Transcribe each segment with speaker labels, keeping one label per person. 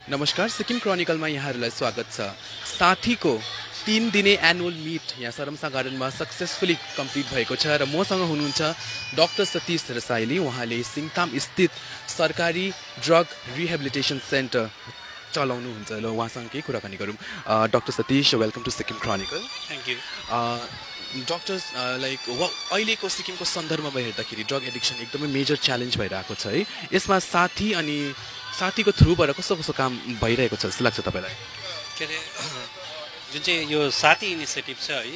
Speaker 1: नमस्कार, सिक्किम क्रोनिकलमा यहाँहरूलाई स्वागत छ। साथीको 3 दिने एनुअल मिट यहाँ सरमसा गार्डनमा सक्सेसफुली कम्प्लिट भएको छ र मसँग हुनुहुन्छ डाक्टर सतीश रसाइली। उहाँले सिङताम स्थित सरकारी ड्रग रिहेबिलिटेसन सेन्टर चलाउनुहुन्छ। ल उहाँसँग केही कुराकानी गरौँ। Doctor Satish, welcome to Sikkim Chronicle.
Speaker 2: Thank you.
Speaker 1: Doctors अहिलेको सिक्किमको सन्दर्भमा हेर्दाखेरि ड्रग एडिक्सन एकदमै मेजर च्यालेन्ज भइरहेको छ है। यसमा साथीको थ्रुबाट कस्तो कस्तो काम भइरहेको छ जस्तो लाग्छ तपाईँलाई?
Speaker 2: के अरे जुन चाहिँ यो साथी इनिसिएटिभ छ है,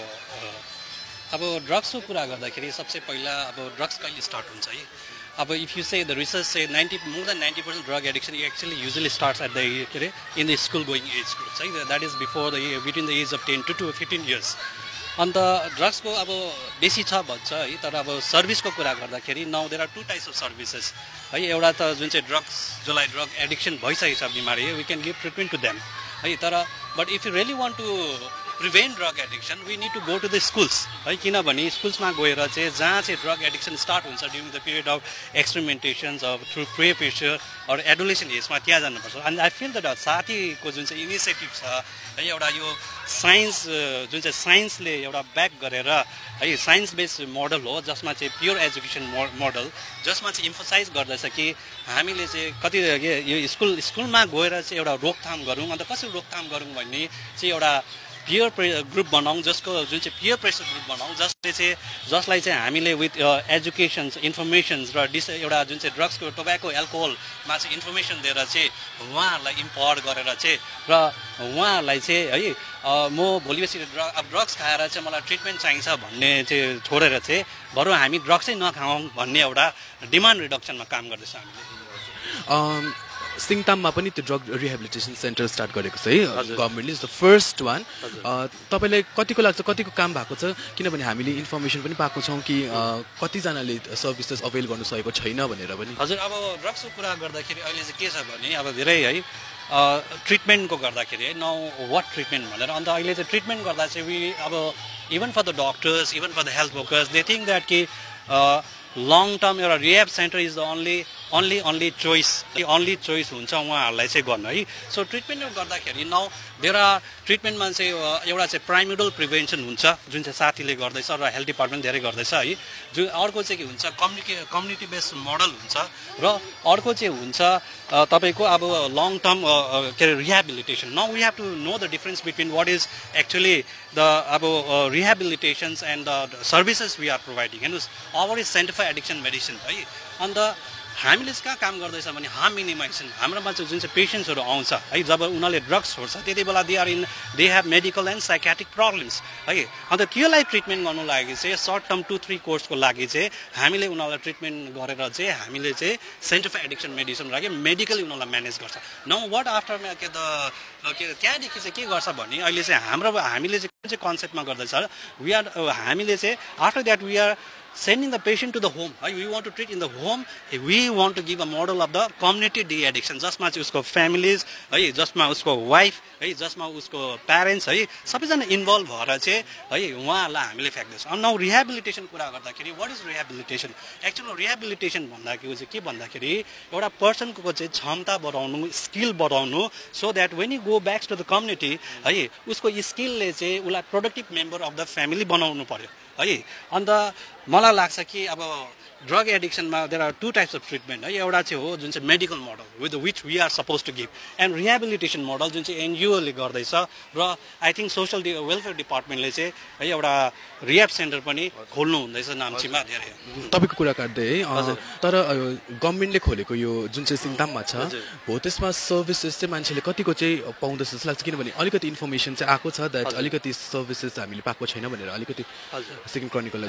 Speaker 2: अब ड्रग्सको कुरा गर्दाखेरि सबसे पहिला अब ड्रग्स कहिले स्टार्ट हुन्छ है। अब if you see the research says more than 90% drug addiction actually usually starts at the के अरे in the school going age groups है। That is between the age of 10 to 15 years। अन्त ड्रग्सको अब बेसी छ भन्छ है, तर अब सर्भिसको कुरा गर्दाखेरि now there are 2 types of services है। एउटा त जुन चाहिँ ड्रग्स जसलाई ड्रग एडिक्सन भइसकेको छ बिमारी, we can give treatment to them है। तर but if you really want to prevent drug addiction we need to go to the schools है। किनभने स्कुल्समा गएर चाहिँ जहाँ चाहिँ ड्रग एडिक्सन स्टार्ट हुन्छ during the period of experimentations of through pre pressure or adolescence एजमा त्यहाँ जानुपर्छ। अनि आई फिल द्याट साथीको जुन चाहिँ इनिसिएटिभ छ है, एउटा यो साइन्स जुन चाहिँ साइन्सले एउटा ब्याक गरेर है, साइन्स बेस्ड मोडल हो जसमा चाहिँ प्योर एजुकेसन मोडल, जसमा चाहिँ इम्फोसाइज गर्दैछ कि हामीले चाहिँ कति यो स्कुलमा गएर चाहिँ एउटा रोकथाम गरौँ। अन्त कसरी रोकथाम गरौँ भन्ने चाहिँ एउटा पियर ग्रुप बनाऊँ, जसको जुन चाहिँ पियर प्रेसर ग्रुप बनाऊँ, जसलाई चाहिँ हामीले विथ एजुकेसन्स इन्फर्मेसन्स र एउटा जुन चाहिँ ड्रग्सको टोब्याको एल्कोहलमा चाहिँ इन्फर्मेसन दिएर चाहिँ उहाँहरूलाई इम्पावर गरेर चाहिँ र उहाँहरूलाई चाहिँ है म भोलि पर्सि ड्रग्स खाएर चाहिँ मलाई ट्रिटमेन्ट चाहिन्छ भन्ने चाहिँ छोडेर चाहिँ बरु हामी ड्रग्सै नखाउँ भन्ने एउटा डिमान्ड रिडक्सनमा काम गर्दैछ हामीले।
Speaker 1: सिङताममा पनि त्यो ड्रग रिहेबिलिटेसन सेन्टर स्टार्ट गरेको छ है गभर्मेन्टले, इज द फर्स्ट वान। तपाईँलाई कतिको लाग्छ कतिको काम भएको छ? किनभने हामीले इन्फर्मेसन पनि पाएको छौँ कि कतिजनाले सर्भिसेस अवेल गर्नु सकेको छैन भनेर पनि।
Speaker 2: हजुर, अब ड्रग्सको कुरा गर्दाखेरि अहिले चाहिँ के छ भने अब धेरै है ट्रिटमेन्टको गर्दाखेरि है, नाउ वाट ट्रिटमेन्ट भनेर। अन्त अहिले चाहिँ ट्रिटमेन्ट गर्दा चाहिँ अब even for the doctors, even for the health workers, they think that कि लङ टर्म एउटा rehab centre is the only choice हुन्छ उहाँहरूलाई चाहिँ गर्नु है। सो ट्रिटमेन्ट गर्दाखेरि नाउ देयर आर ट्रिटमेन्टमा चाहिँ एउटा चाहिँ प्राइमेडल प्रिभेन्सन हुन्छ जुन चाहिँ साथीले गर्दैछ र हेल्थ डिपार्टमेन्ट धेरै गर्दैछ है। जुन अर्को चाहिँ के हुन्छ कम्युनिटी बेस्ड मोडल हुन्छ र अर्को चाहिँ हुन्छ तपाईँको अब लङ टर्म के अरे rehabilitation. Now we have to know the difference between what is actually the अब rehabilitations and the services we are providing. हेर्नुहोस्, our is centre for addiction medicine है। अन्त हामीले चाहिँ कहाँ काम गर्दैछ भने हार्म मिनिमाइजेसन। हाम्रोमा चाहिँ जुन चाहिँ पेसेन्ट्सहरू आउँछ है, जब उनीहरूले ड्रग्स छोड्छ त्यति बेला they have medical and psychiatric problems है। अन्त त्यसलाई ट्रिटमेन्ट गर्नु लागि चाहिँ सर्ट टर्म 2-3 कोर्सको लागि चाहिँ हामीले उनीहरूलाई ट्रिटमेन्ट गरेर चाहिँ हामीले चाहिँ सेन्टर फर एडिक्सन मेडिसिन लागि मेडिकली उनीहरूलाई म्यानेज गर्छ। नाउ वाट आफ्टरमा त्यहाँदेखि चाहिँ के गर्छ भने अहिले चाहिँ हामीले चाहिँ कुन चाहिँ कन्सेप्टमा गर्दैछ हामीले चाहिँ after that we are sending the patient to the home. We want to treat in the home. We want to give a model of the community de-addiction. जसमा चाहिँ उसको फ्यामिलीज है, जसमा उसको वाइफ है, जसमा उसको प्यारेन्ट्स है, सबैजना इन्भल्भ भएर चाहिँ है उहाँहरूलाई हामीले फ्याँक्दैछौँ। नाउ रिहेबिलिटेसन कुरा गर्दाखेरि what is rehabilitation? Actually rehabilitation भन्दाखेरि चाहिँ के भन्दाखेरि एउटा पर्सनको चाहिँ क्षमता बढाउनु, स्किल बढाउनु, so that when you go back to the community है उसको स्किलले चाहिँ उसलाई productive member of the family बनाउनु पर्यो है। अन्त मलाई लाग्छ कि अब ड्रग एडिक्सनमा there are 2 types of treatment है। एउटा चाहिँ हो जुन चाहिँ medical model with which we are suppose to give, and rehabilitation model जुन चाहिँ एनजिओले गर्दैछ र आई थिङ्क सोसल वेलफेयर डिपार्टमेन्टले चाहिँ है एउटा रिहेब सेन्टर पनि खोल्नु हुँदैछ नाम्चीमा धेरै।
Speaker 1: तपाईँको कुरा काट्दै है, तर गभर्मेन्टले खोलेको यो जुन चाहिँ सिङताममा छ हो त्यसमा सर्भिसेस चाहिँ मान्छेले कतिको चाहिँ पाउँदैछ जस्तो लाग्छ? किनभने अलिकति इन्फर्मेसन चाहिँ आएको छ द्याट अलिकति सर्भिसेस हामीले पाएको छैन भनेर अलिकति सिक्किम क्रोनिकलले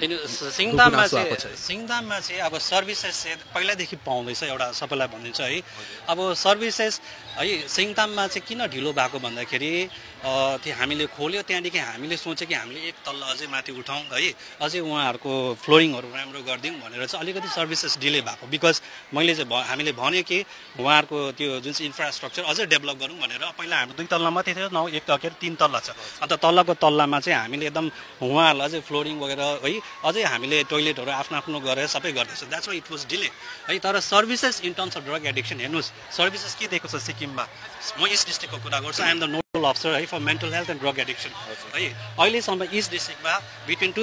Speaker 2: सिङताममा चाहिँ अब सर्भिसेस चाहिँ पहिल्यैदेखि पाउँदैछ एउटा सबैलाई भनिदिन्छ है। अब सर्भिसेस है सिङताममा चाहिँ किन ढिलो भएको भन्दाखेरि त्यो हामीले खोल्यो, त्यहाँदेखि हामीले सोच्यो कि हामीले एक तल्ला अझै माथि उठाउँ है, अझै उहाँहरूको फ्लोरिङहरू राम्रो गरिदिउँ भनेर चाहिँ अलिकति सर्भिसेस डिले भएको। बिकज मैले चाहिँ हामीले भन्यो कि उहाँहरूको त्यो जुन चाहिँ इन्फ्रास्ट्रक्चर अझै डेभलप गरौँ भनेर। पहिला हाम्रो 2 तल्ला मात्रै थियो, नाउ 3 तल्ला छ। अन्त तल्लाको तल्लामा चाहिँ हामीले एकदम उहाँहरूलाई अझै फ्लोरिङ वगेरा है, अझै हामीले टोइलेटहरू आफ्नो गरेर सबै गर्दै गर्दैछ, that's why it was delay है। तर services in terms of drug addiction हेर्नुहोस्, सर्भिसेस के दिएको छ सिक्किममा। म इस्ट डिस्ट्रिक्टको कुरा गर्छु, I am the nodal officer है for mental health and drug addiction है। अहिलेसम्म इस्ट डिस्ट्रिक्टमा बिट्विन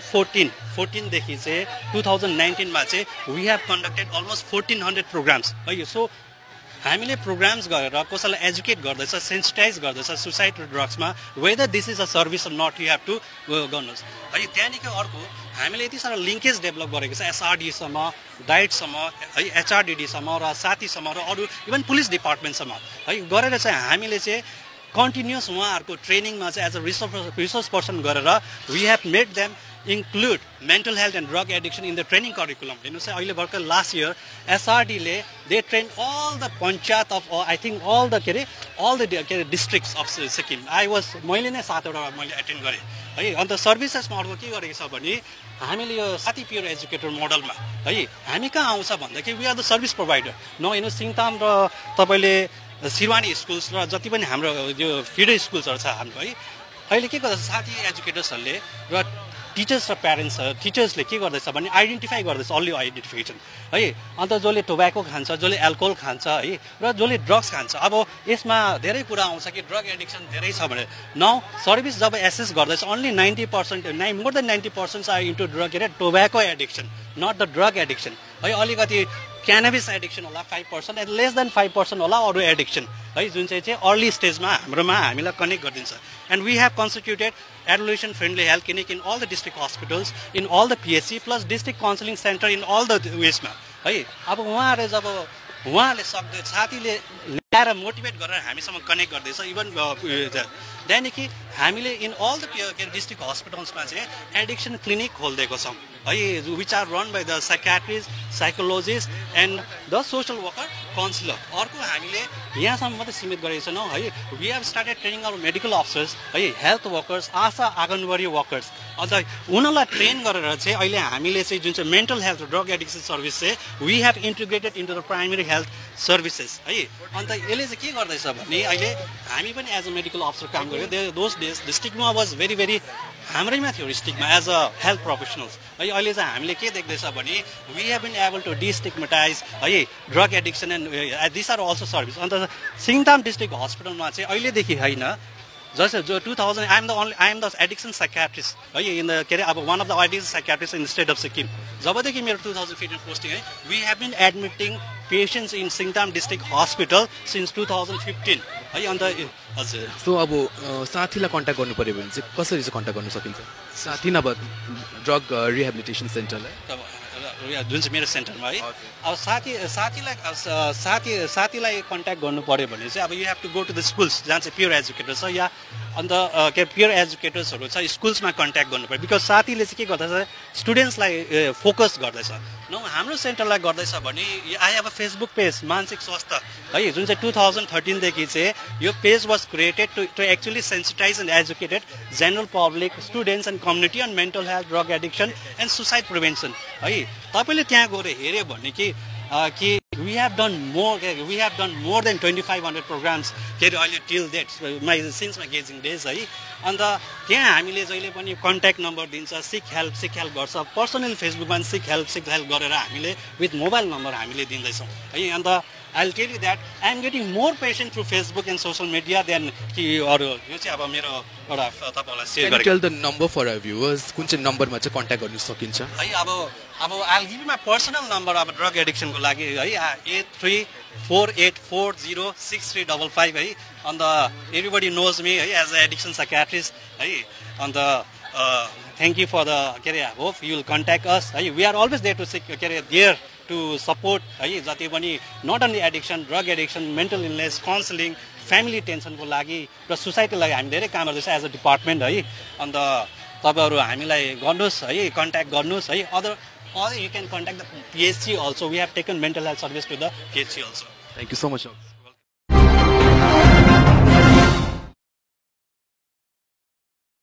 Speaker 2: 2014देखि चाहिँ 2019मा चाहिँ we have conducted almost 1400 programmes है। सो हामीले प्रोग्राम्स गरेर कसैलाई एजुकेट गर्दैछ, सेन्सिटाइज गर्दैछ सुसाइड र ड्रग्समा, whether this is a service or not, you have to गर्नुहोस् है। त्यहाँदेखि अर्को हामीले यति साह्रो लिङ्केज डेभलप गरेको छ एसआरडीसम्म, डाइटसम्म है, एचआरडिडीसम्म र साथीसम्म र अरू इभन पुलिस डिपार्टमेन्टसम्म है गरेर चाहिँ हामीले चाहिँ कन्टिन्युस उहाँहरूको ट्रेनिङमा चाहिँ एज अ रिसोर्स पर्सन गरेर we have made them include mental health and drug addiction in the training curriculum. अहिले भर्खर last year SRD they trained all the panchayat of I think all the districts of Sikkim. मैले नै 7 वटा मैले attend गरेँ है। अन्त सर्भिसेसमा अर्को के गरेको छ भने हामीले यो साथी पियर एजुकेटर मोडलमा है हामी कहाँ आउँछ भन्दाखेरि we are the service provider. न हेर्नु सिङताम र तपाईँले सिरवानी स्कुल्स र जति पनि हाम्रो यो फिडर स्कुल्सहरू छ हाम्रो है, अहिले के गर्छ साथी एजुकेटर्सहरूले र टिचर्स र प्यारेन्ट्स टिचर्सले के गर्दैछ भने आइडेन्टिफाई गर्दैछ अर्ली आइडेन्टिफिकेसन है। अन्त जसले टोब्याको खान्छ, जसले एल्कोहल खान्छ है र जसले ड्रग्स खान्छ, अब यसमा धेरै कुरा आउँछ कि ड्रग एडिक्सन धेरै छ भने नाउ सर्भिस जब एसेस गर्दैछ only 90% more than 90% are into drug tobacco addiction, not the drug addiction है। अलिकति क्यानाबिस एडिक्सन होला 5% एन्ड लेस देन 5% होला अरू एडिक्सन है, जुन चाहिँ अर्ली स्टेजमा हाम्रोमा हामीलाई कनेक्ट गरिदिन्छ। And we have constituted adolescent friendly health clinic in all the district hospitals, in all the PSC plus district counseling center in all the ways ma है। अब उहाँहरुले जब उहाँले सक्दै साथीले ल्याएर मोटिभेट गरेर हामीसँग कनेक्ट गर्दैछ इभन त्यहाँदेखि हामीले इन अल द डिस्ट्रिक्ट हस्पिटल्समा चाहिँ एडिक्सन क्लिनिक खोलिदिएको छौँ है, which are run by the psychiatrist, psychologist and the social worker, counsellor. अर्को हामीले यहाँसम्म मात्रै सीमित गरेको छैनौँ है, we have started training our medical officers है, health workers, ASHA anganwadi workers. अन्त उनीहरूलाई ट्रेन गरेर चाहिँ अहिले हामीले चाहिँ जुन चाहिँ mental health drug addiction service चाहिँ we have integrated into the primary health services है। अन्त यसले चाहिँ के गर्दैछ भने अहिले हामी पनि एज अ मेडिकल अफिसर काम गऱ्यो। दोज डेज डिस्ट्रिक्टमा वाज भेरी हाम्रैमा थियो डिस्ट्रिक्टमा एज अ हेल्थ प्रोफेसनल्स है। अहिले चाहिँ हामीले के देख्दैछ भने we have been able to destigmatise है drug addiction and this are also service. अन्त सिङताम डिस्ट्रिक्ट हस्पिटलमा चाहिँ अहिलेदेखि होइन जस्ट जो 2000 I am the addiction psychiatrist है इन द के अरे अब one of the addiction psychiatrist in the state of Sikkim. जबदेखि मेरो 2015 पोस्टिङ है we have been admitting patients in Singtam district hospital since 2015 है। अन्त हजुर
Speaker 1: सो अब साथीलाई कन्ट्याक्ट गर्नु पऱ्यो भने चाहिँ कसरी चाहिँ कन्ट्याक्ट गर्न सकिन्छ? साथी नभए ड्रग रिहेबिलिटेसन सेन्टरलाई
Speaker 2: जुन चाहिँ मेरो सेन्टरमा है। अब साथीलाई कन्ट्याक्ट गर्नु पऱ्यो भने चाहिँ अब you have to go to the schools जहाँ चाहिँ प्योर एजुकेटर छ या अन्त के प्योर एजुकेटर्सहरू छ स्कुल्समा कन्ट्याक्ट गर्नु पऱ्यो। बिकज साथीले चाहिँ के गर्दैछ स्टुडेन्ट्सलाई फोकस गर्दैछ। न हाम्रो सेन्टरलाई गर्दैछ भने I have a Facebook page मानसिक स्वास्थ्य है, जुन चाहिँ 2013देखि चाहिँ यो page was created to actually sensitise and educated general public, students and community on mental health, drug addiction and suicide prevention है। तपाईँले त्यहाँ गएर हेऱ्यो भने कि we have done more than 2500 programs के अरे अहिले till date since my gazing days है। अन्त त्यहाँ हामीले जहिले पनि कन्ट्याक्ट नम्बर दिन्छ, सिक हेल्प गर्छ, पर्सनल फेसबुकमा सिक हेल्प गरेर हामीले विथ मोबाइल नम्बर हामीले दिँदैछौँ है। अन्त I'll tell you that I'm getting more patient through Facebook and social media than कि अरू यो चाहिँ अब मेरो एउटा तपाईलाई शेयर गरेको।
Speaker 1: Tell the number for our viewers कुन चाहिँ नम्बरमा चाहिँ कन्ट्याक्ट गर्न सकिन्छ
Speaker 2: है। अब I'll give you my personal number अब ड्रग एडिक्सनको लागि है 8348406355 है। अन्त everybody knows me है as an addiction psychiatrist है। अन्त thank you for the के अरे hope you will contact us है। We are always there to के अरे there to support है जति पनि not only addiction, drug addiction, mental illness, counseling, family tension को लागि र सुसाइडको लागि हामी धेरै काम गर्दैछ एज अ डिपार्टमेन्ट है। अन्त तपाईहरु हामीलाई गर्नुस् है, कन्ट्याक्ट गर्नुस् है। Other you can contact the PHC also. We have taken mental health service to the PHC also.
Speaker 1: Thank you so much.